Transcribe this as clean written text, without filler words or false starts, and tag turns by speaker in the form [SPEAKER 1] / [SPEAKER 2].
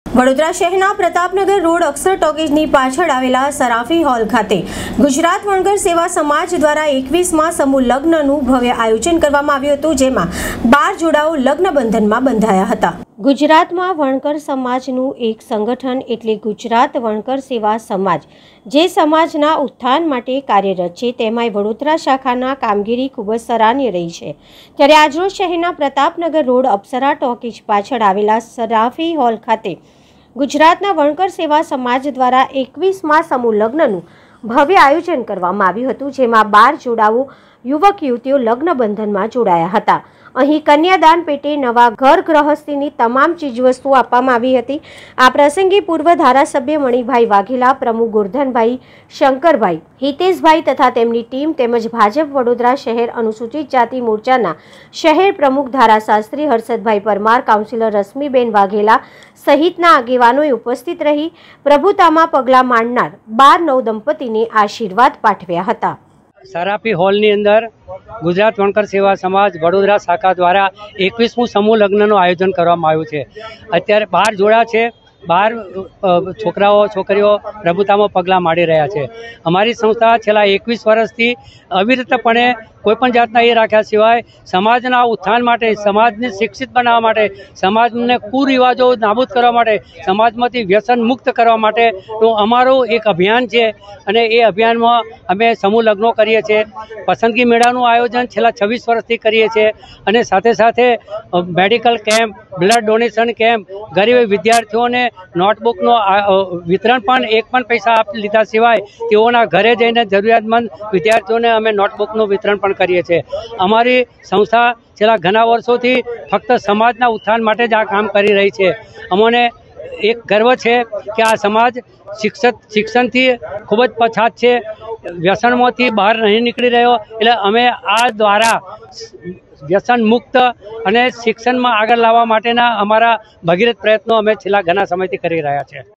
[SPEAKER 1] વડોદરા શહેરના પ્રતાપનગર રોડ અક્ષર ટોકીઝની પાછળ આવેલા સરાફી હોલ ખાતે ગુજરાત વણકર સેવા સમાજ દ્વારા 21મા સમૂહ લગ્નનું ભવ્ય આયોજન કરવામાં આવ્યું હતું, જેમાં 12 જોડાઓ લગ્ન બંધનમાં બંધાયા હતા। ગુજરાતમાં વણકર સમાજનું એક સંગઠન એટલે ગુજરાત વણકર સેવા સમાજ, જે સમાજના ઉત્થાન માટે કાર્યરત છે, તેમાંય વડોદરા શાખાના કામગીરી ખૂબ જ સરાહનીય રહી છે। ત્યારે આજરોજ શહેરના પ્રતાપનગર રોડ અપ્સરા ટોકીઝ પાછળ આવેલા સરાફી હોલ ખાતે ગુજરાતના વણકર સેવા સમાજ દ્વારા 21મા સમૂહ લગ્નનું ભવ્ય આયોજન કરવામાં આવ્યું હતું, જેમાં 12 જોડાઓ યુવક યુવતીઓ લગ્ન બંધનમાં જોડાયા હતા। અહીં કન્યાદાન પેટે નવા ઘર ગૃહસ્થીની તમામ ચીજવસ્તુઓ આપવામાં આવી હતી। આ પ્રસંગે પૂર્વ ધારાસભ્ય મણિભાઈ વાઘેલા, પ્રમુખ ગોરધનભાઈ, શંકરભાઈ, હિતેશભાઈ તથા તેમની ટીમ તેમજ ભાજપ વડોદરા શહેર અનુસૂચિત જાતિ મોરચાના શહેર પ્રમુખ ધારાશાસ્ત્રી હર્ષદભાઈ પરમાર, કાઉન્સિલર રશ્મિબેન વાઘેલા સહિતના આગેવાનોએ ઉપસ્થિત રહી પ્રભુતામાં પગલાં માંડનાર 12 નવદંપતીને આશીર્વાદ પાઠવ્યા હતા।
[SPEAKER 2] સરાફી હોલની અંદર ગુજરાત વણકર સેવા સમાજ વડોદરા શાખા દ્વારા 21મું સમૂહ લગ્નનું આયોજન કરવામાં આવ્યું છે। અત્યારે 12 જોડા છે, 12 છોકરાઓ છોકરીઓ પ્રભુતામાં પગલાં માંડી રહ્યા છે। અમારી સંસ્થા છેલ્લા 21 વર્ષથી અવિરતપણે કોઈપણ જાતના એ રાખ્યા સિવાય સમાજના ઉત્થાન માટે, સમાજને શિક્ષિત બનાવવા માટે, સમાજને કુરિવાજો નાબૂદ કરવા માટે, સમાજમાંથી વ્યસન મુક્ત કરવા માટેનું અમારું એક અભિયાન છે અને એ અભિયાનમાં અમે સમૂહ લગ્નો કરીએ છીએ। પસંદગી મેળાનું આયોજન છેલ્લા 26 વર્ષથી કરીએ છીએ અને સાથે સાથે medical camp, blood donation camp, ગરીબ વિદ્યાર્થીઓને નોટબુકનો વિતરણ પણ એક પણ પૈસા લીધા સિવાય તેઓના ઘરે જઈને જરૂરિયાતમંદ વિદ્યાર્થીઓને અમે નોટબુકનું વિતરણ પણ કરીએ છીએ। અમારી સંસ્થા છેલ્લા ઘણા વર્ષોથી ફક્ત સમાજના ઉત્થાન માટે જ આ કામ કરી રહી છે। અમને એક ગર્વ છે કે આ સમાજ શિક્ષણથી ખૂબ જ પછાત છે, વ્યસનમાંથી બહાર નહીં નીકળી રહ્યો, એટલે અમે આ દ્વારા વ્યસન મુક્ત અને શિક્ષણમાં આગળ લાવવા માટેના અમારા ભગીરથ પ્રયત્નો અમે છેલ્લા ઘણા સમયથી કરી રહ્યા છીએ।